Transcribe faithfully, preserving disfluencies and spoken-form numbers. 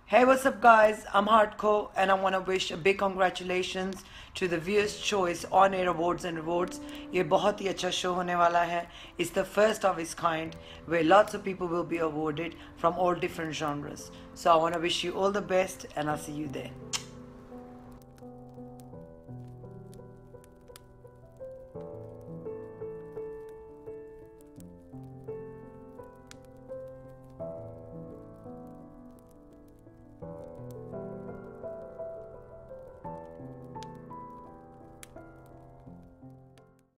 Hey, what's up, guys? I'm Hardcore, and I want to wish a big congratulations to the Viewers Choice On Air Awards and Rewards. ये बहुत ही अच्छा show होने वाला है. It's the first of its kind, where lots of people will be awarded from all different genres. So I want to wish you all the best, and I'll see you there.